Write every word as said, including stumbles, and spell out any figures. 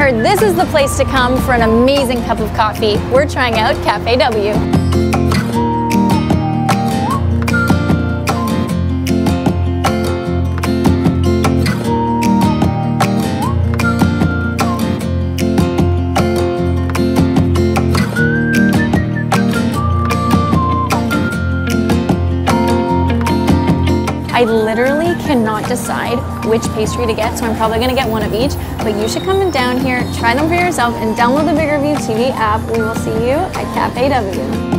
heard this is the place to come for an amazing cup of coffee. We're trying out Caffe W. I literally cannot decide which pastry to get, so I'm probably gonna get one of each, but you should come down here, try them for yourself, and download the Bigger View T V app. We will see you at Caffe W.